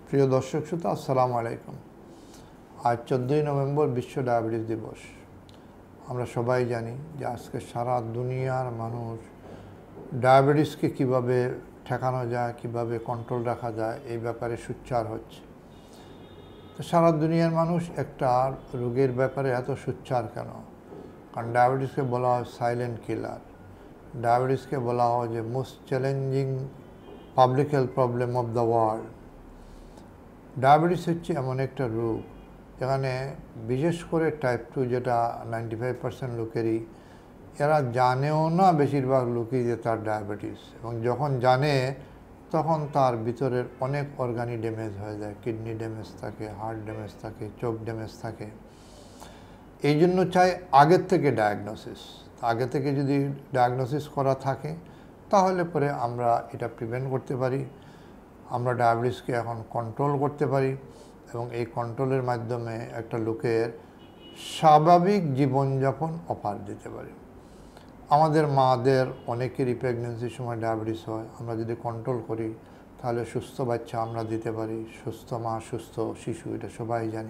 প্রিয় দর্শক শ্রোতা, আসসালামু আলাইকুম। আজ 14ই নভেম্বর বিশ্ব ডায়াবেটিস দিবস। আমরা সবাই জানি যে আজকে সারা দুনিয়ার মানুষ ডায়াবেটিসকে কিভাবে ঠেকানো যায়, কিভাবে কন্ট্রোল রাখা যায়, এই ব্যাপারে সোচ্চার হচ্ছে। তো সারা দুনিয়ার মানুষ একটা রোগের ব্যাপারে এত সোচ্চার কেন? কারণ ডায়াবেটিসকে বলা হয় সাইলেন্ট কিলার। ডায়াবেটিসকে বলা হয় যে most challenging public health problem of the world. Diabetes হচ্ছে এমন একটা রোগ যেখানে বিশেষ করে টাইপ 2, যেটা 95% লোকেরই, এরা জানেও না বেশিরভাগ লোকই যে তার ডায়াবেটিস, এবং যখন জানে তখন তার ভিতরের অনেক অর্গানই ড্যামেজ হয়ে যায়। কিডনি ড্যামেজ থাকে, হার্ট ড্যামেজ থাকে, চোখ ড্যামেজ থাকে। এই জন্য চাই আগের থেকে ডায়াগনোসিস। আগে থেকে যদি ডায়াগনোসিস করা থাকে তাহলে পরে আমরা এটা প্রিভেন্ট করতে পারি। আমরা ডায়াবেটিসকে এখন কন্ট্রোল করতে পারি এবং এই কন্ট্রোলের মাধ্যমে একটা লোকের স্বাভাবিক জীবনযাপন অফার দিতে পারি। আমাদের মাদের অনেকেরই প্রেগনেন্সির সময় ডায়াবেটিস হয়। আমরা যদি কন্ট্রোল করি তাহলে সুস্থ বাচ্চা আমরা দিতে পারি, সুস্থ মা সুস্থ শিশু, এটা সবাই জানি।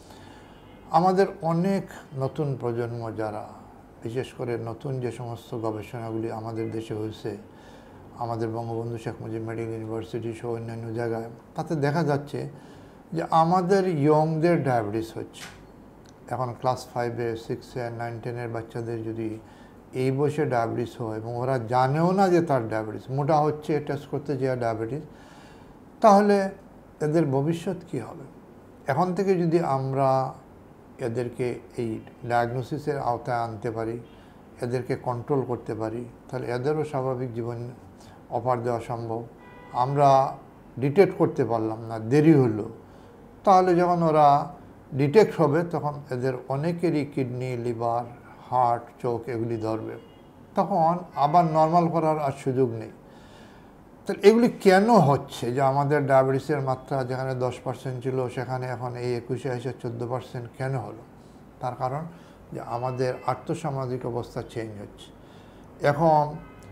আমাদের অনেক নতুন প্রজন্ম যারা, বিশেষ করে নতুন যে সমস্ত গবেষণাগুলি আমাদের দেশে হয়েছে, আমাদের বঙ্গবন্ধু শেখ মুজিব মেডিকেল ইউনিভার্সিটি সহ অন্যান্য জায়গায়, তাতে দেখা যাচ্ছে যে আমাদের ইয়ংদের ডায়াবেটিস হচ্ছে। এখন ক্লাস 5-এ, 6-এ, 9, 10-এর বাচ্চাদের যদি এই বয়সে ডায়াবেটিস হয় এবং ওরা জানেও না যে তার ডায়াবেটিস, মোটা হচ্ছে টেস্ট করতে যে ডায়াবেটিস, তাহলে এদের ভবিষ্যৎ কী হবে? এখন থেকে যদি আমরা এদেরকে এই ডায়াগনোসিসের আওতায় আনতে পারি, এদেরকে কন্ট্রোল করতে পারি, তাহলে এদেরও স্বাভাবিক জীবন অফার দেওয়া সম্ভব। আমরা ডিটেক্ট করতে পারলাম না, দেরি হলো, তাহলে যখন ওরা ডিটেক্ট হবে তখন এদের অনেকেরই কিডনি, লিভার, হার্ট, চোখ এগুলি ধরবে, তখন আবার নর্মাল করার আর সুযোগ নেই। তাহলে এগুলি কেন হচ্ছে যে আমাদের ডায়াবেটিসের মাত্রা যেখানে 10% ছিল সেখানে এখন এই 21-এ এসে 14% কেন হলো? তার কারণ যে আমাদের আর্থসামাজিক অবস্থা চেঞ্জ হচ্ছে। এখন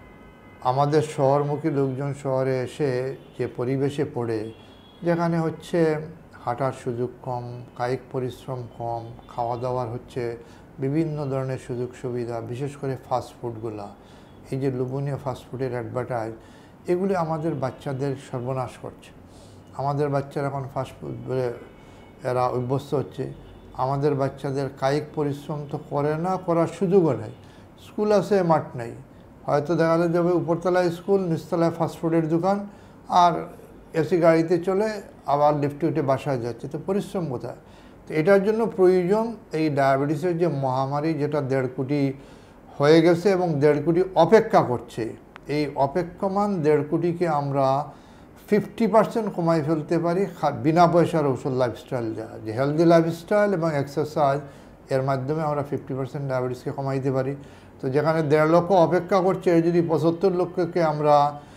আমাদের শহরমুখী লোকজন শহরে এসে যে পরিবেশে পড়ে, যেখানে হচ্ছে হাঁটার সুযোগ কম, কায়িক পরিশ্রম কম, খাওয়া দাওয়ার হচ্ছে বিভিন্ন ধরনের সুযোগ সুবিধা, বিশেষ করে ফাস্টফুডগুলা, এই যে লোভনীয় ফাস্টফুডের অ্যাডভার্টাইজ, এগুলি আমাদের বাচ্চাদের সর্বনাশ করছে। আমাদের বাচ্চারা এখন ফাস্টফুড বলে এরা অভ্যস্ত হচ্ছে। আমাদের বাচ্চাদের কায়িক পরিশ্রম তো করে না, করার সুযোগও নেই। স্কুল আছে, মাঠ নেই, হয়তো দেখা যাবে উপরতলায় স্কুল, নিচতলায় ফাস্টফুডের দোকান, আর এসি গাড়িতে চলে আবার লিফটে উঠে বাসায় যাচ্ছে। তো পরিশ্রম কোথায়? তো এটার জন্য প্রয়োজন এই ডায়াবেটিসের যে মহামারী, যেটা 1.5 কোটি হয়ে গেছে এবং 1.5 কোটি অপেক্ষা করছে, এই অপেক্ষমান 1.5 কোটিকে আমরা 50% কমাই ফেলতে পারি বিনা পয়সার ঔষধ, লাইফস্টাইল, যে হেলদি লাইফস্টাইল এবং এক্সারসাইজ, এর মাধ্যমে আমরা 50% ডায়াবেটিসকে কমাইতে পারি। তো যেখানে 1.5 লক্ষ অপেক্ষা করছে, যদি 75 লক্ষকে আমরা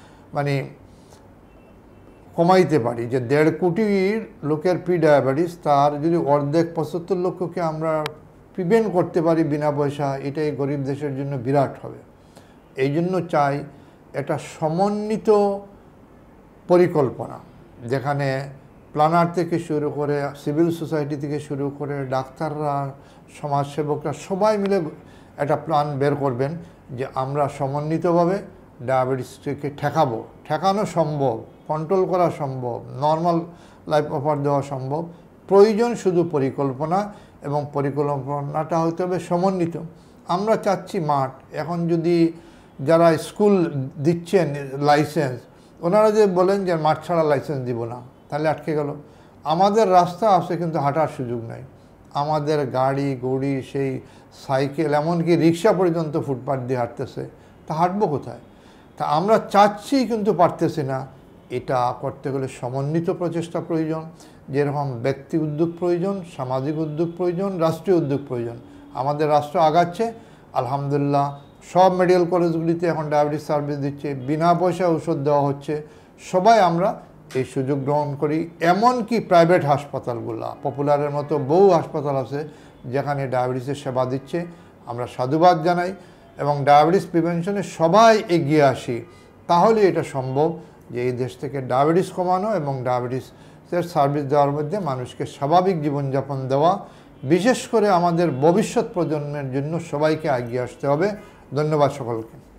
কমাইতে পারি, যে 1.5 কোটির লোকের প্রি ডায়াবেটিস, তার যদি অর্ধেক 75 লক্ষকে আমরা প্রিভেন্ট করতে পারি বিনা পয়সা, এটাই গরিব দেশের জন্য বিরাট হবে। এই জন্য চাই একটা সমন্বিত পরিকল্পনা, যেখানে প্ল্যানার থেকে শুরু করে, সিভিল সোসাইটি থেকে শুরু করে, ডাক্তাররা, সমাজসেবকরা সবাই মিলে একটা প্ল্যান বের করবেন যে আমরা সমন্বিতভাবে ডায়াবেটিসকে ঠেকানো সম্ভব, কন্ট্রোল করা সম্ভব, নর্মাল লাইফ অফার দেওয়া সম্ভব। প্রয়োজন শুধু পরিকল্পনা, এবং পরিকল্পনাটা হতে হবে সমন্বিত। আমরা চাচ্ছি মাঠ, এখন যদি যারা স্কুল দিচ্ছেন লাইসেন্স, ওনারা যে বলেন যে মাঠ ছাড়া লাইসেন্স দিব না, তাহলে আটকে গেল। আমাদের রাস্তা আছে কিন্তু হাঁটার সুযোগ নাই। আমাদের গাড়ি ঘোড়ি, সেই সাইকেল, এমনকি রিক্সা পর্যন্ত ফুটপাথ দিয়ে হাঁটতেছে, তা হাঁটবো কোথায়? তা আমরা চাচ্ছি কিন্তু পারতেছি না। এটা করতে গেলে সমন্বিত প্রচেষ্টা প্রয়োজন, যেরকম ব্যক্তি উদ্যোগ প্রয়োজন, সামাজিক উদ্যোগ প্রয়োজন, রাষ্ট্রীয় উদ্যোগ প্রয়োজন। আমাদের রাষ্ট্র আগাচ্ছে, আলহামদুলিল্লাহ। সব মেডিকেল কলেজগুলিতে এখন ডায়াবেটিস সার্ভিস দিচ্ছে, বিনা পয়সা ওষুধ দেওয়া হচ্ছে। সবাই আমরা এই সুযোগ গ্রহণ করি। এমনকি প্রাইভেট হাসপাতালগুলো, পপুলারের মতো বহু হাসপাতাল আছে যেখানে ডায়াবেটিসের সেবা দিচ্ছে, আমরা সাধুবাদ জানাই এবং ডায়াবেটিস প্রিভেনশনে সবাই এগিয়ে আসি। তাহলে এটা সম্ভব যে এই দেশ থেকে ডায়াবেটিস কমানো এবং ডায়াবেটিস স্বাস্থ্যের সার্ভিস দেওয়ার মধ্যে মানুষকে স্বাভাবিক জীবনযাপন দেওয়া, বিশেষ করে আমাদের ভবিষ্যৎ প্রজন্মের জন্য সবাইকে এগিয়ে আসতে হবে। ধন্যবাদ সকলকে।